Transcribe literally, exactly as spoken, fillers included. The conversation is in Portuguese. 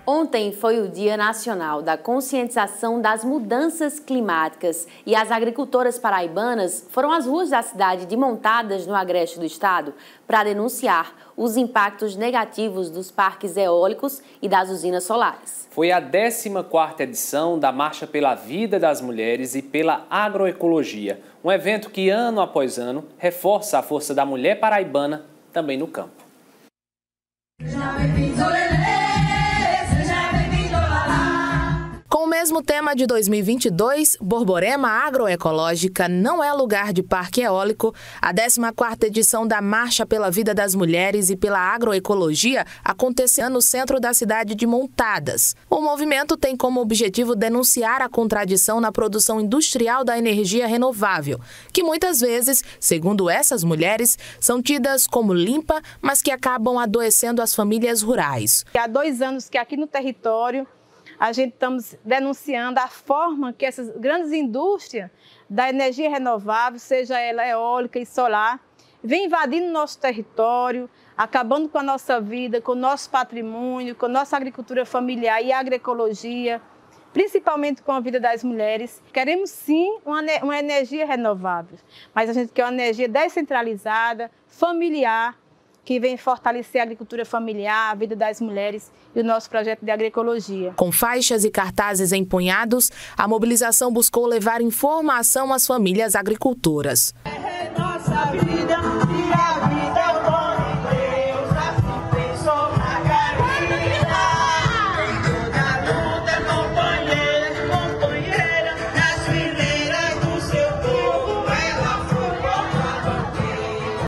Ontem foi o Dia Nacional da Conscientização das Mudanças Climáticas e as agricultoras paraibanas foram às ruas da cidade de Montadas, no agreste do estado, para denunciar os impactos negativos dos parques eólicos e das usinas solares. Foi a décima quarta edição da Marcha pela Vida das Mulheres e pela Agroecologia, um evento que ano após ano reforça a força da mulher paraibana também no campo. Com o mesmo tema de dois mil e vinte e dois, Borborema Agroecológica não é lugar de parque eólico, a décima quarta edição da Marcha pela Vida das Mulheres e pela Agroecologia aconteceu no centro da cidade de Montadas. O movimento tem como objetivo denunciar a contradição na produção industrial da energia renovável, que muitas vezes, segundo essas mulheres, são tidas como limpa, mas que acabam adoecendo as famílias rurais. Há dois anos que aqui no território a gente estamos denunciando a forma que essas grandes indústrias da energia renovável, seja ela eólica e solar, vem invadindo nosso território, acabando com a nossa vida, com o nosso patrimônio, com a nossa agricultura familiar e agroecologia, principalmente com a vida das mulheres. Queremos sim uma, uma energia renovável, mas a gente quer uma energia descentralizada, familiar, que vem fortalecer a agricultura familiar, a vida das mulheres e o nosso projeto de agroecologia. Com faixas e cartazes empunhados, a mobilização buscou levar informação às famílias agricultoras. É nossa vida.